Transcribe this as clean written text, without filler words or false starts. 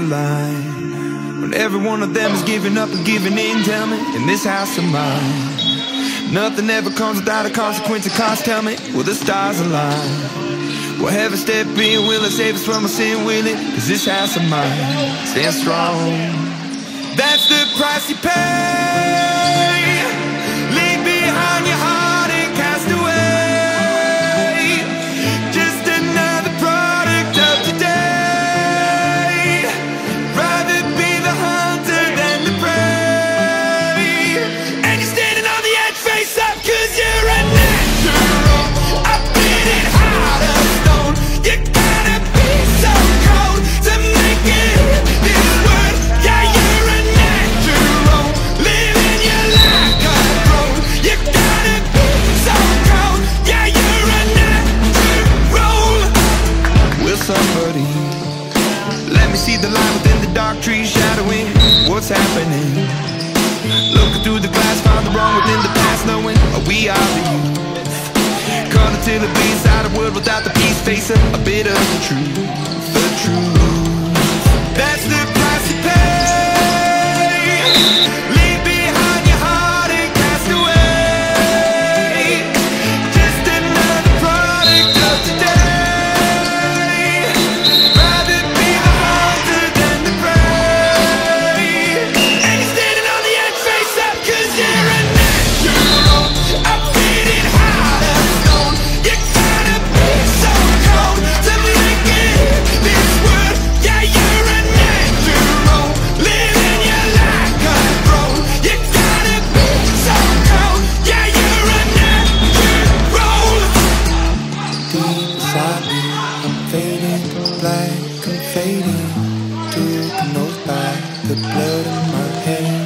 the line, when every one of them is giving up and giving in. Tell me, in this house of mine, nothing ever comes without a consequence of cost. Tell me, will the stars align? Will heaven step in? Will it save us from our sin? Will it? 'Cause this house of mine stands strong. That's the price you pay. Leave behind your heart and cast away. Just another product of today. Rather be the hunter than the prey. And you're standing on the edge, face up, 'cause you're a natural. I beat it hard of stone. You gotta be so cold to make it in this world. Yeah, you're a natural, living your life control. You gotta be so cold. Yeah, you're a natural. Will somebody let me see the light within the dark trees shadowing what's happening? Looking through the glass, found the wrong within the past, knowing we are the youth. Caught until it be inside a world without the peace, facing a bit of the truth. The truth, that's the price you pay. Leave behind your heart and cast away. Just another product of today. Rather be the hunter than the prey. And you're standing on the edge, face up, 'cause you're a natural. I beat it hard of stone. You gotta be so cold to make it in this world. Yeah, you're a natural, living your life control. You gotta be so cold. Yeah, you're a natural. Deep inside me, I'm fading black, I'm fading to the nose by the blood in my head.